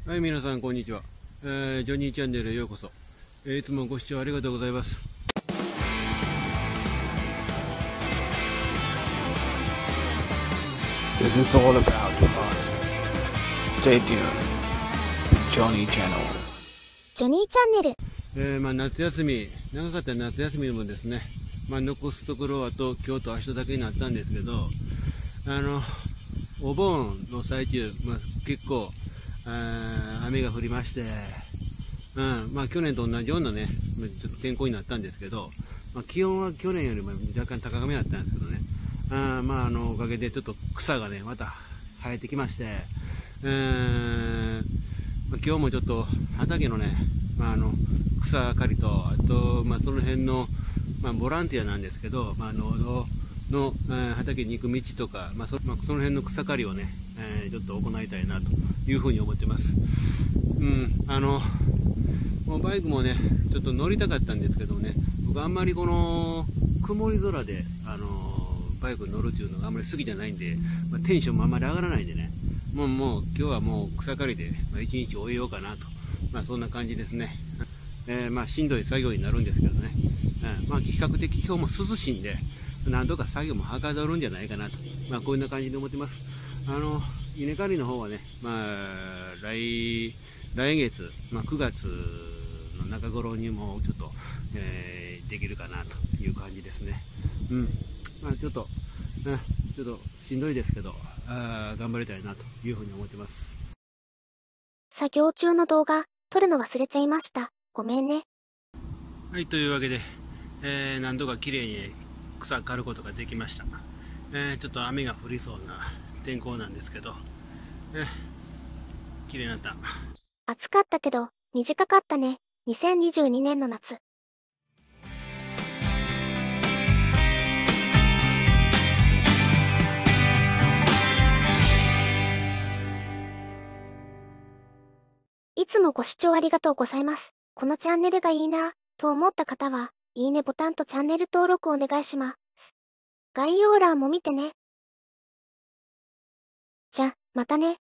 はい、皆さん、こんにちは。ジョニーチャンネルへようこそ。いつもご視聴ありがとうございます。 This is all about fun. Stay tuned. Johnny Channel. ジョニーチャンネル。 夏休み、長かった夏休みもですね、残すところはと今日と明日だけになったんですけど、お盆の最中、結構、雨が降りまして、去年と同じようなね、ちょっと天候になったんですけど、気温は去年よりも若干高めだったんですけどね、おかげでちょっと草がね、また生えてきまして、今日もちょっと畑のね、草刈りと、あと、その辺の、ボランティアなんですけど、農道の、畑に行く道とか、その辺の草刈りをね、ちょっと行いたいなというふうに思ってます。もうバイクもね、ちょっと乗りたかったんですけどね、僕あんまりこの、曇り空で、バイク乗るっていうのがあんまり好きじゃないんで、テンションもあんまり上がらないんでね、もう今日はもう草刈りで、一日終えようかなと、そんな感じですね。しんどい作業になるんですけどね、比較的今日も涼しいんで、なんとか作業もはかどるんじゃないかなと、こういうような感じで思ってます。稲刈りの方はね、来月、9月の中頃にもちょっと、できるかなという感じですね。ちょっとしんどいですけど、頑張りたいなというふうに思ってます。 作業中の動画、撮るの忘れちゃいました。ごめんね。 はい、というわけで、何度か綺麗に草刈ることができました。ちょっと雨が降りそうな天候なんですけど、綺麗になった。 暑かったけど、短かったね。2022年の夏。いつもご視聴ありがとうございます。このチャンネルがいいな、と思った方は、いいねボタンとチャンネル登録お願いします。概要欄も見てね。じゃ、またね。